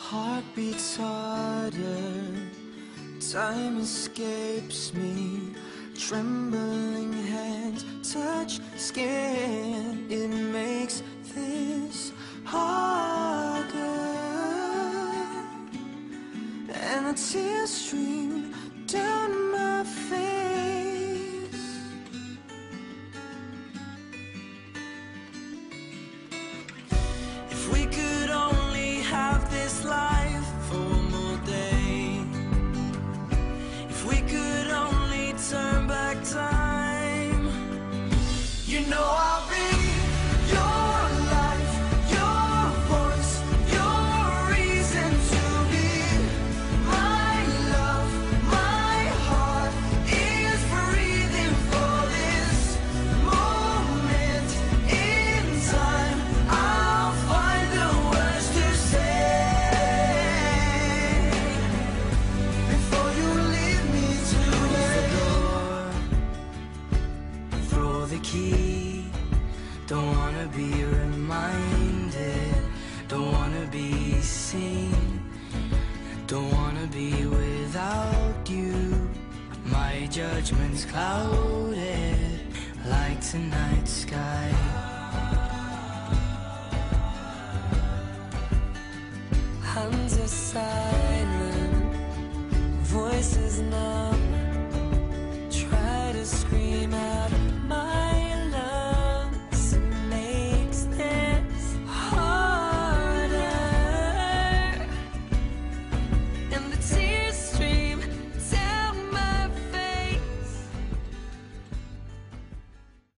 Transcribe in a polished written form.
heart beats harder, time escapes me, trembling hands touch skin, it makes this harder, and the tears stream down my face. If we could only have this life for one more day, if we could only turn back time, you know I'll be your life, your voice, your reason to be. My love, my heart is breathing for this moment in time. I'll find the words to say before you leave me to the door. Throw the key. Don't wanna be reminded, don't wanna be seen, don't wanna be without you. My judgment's clouded like tonight's sky.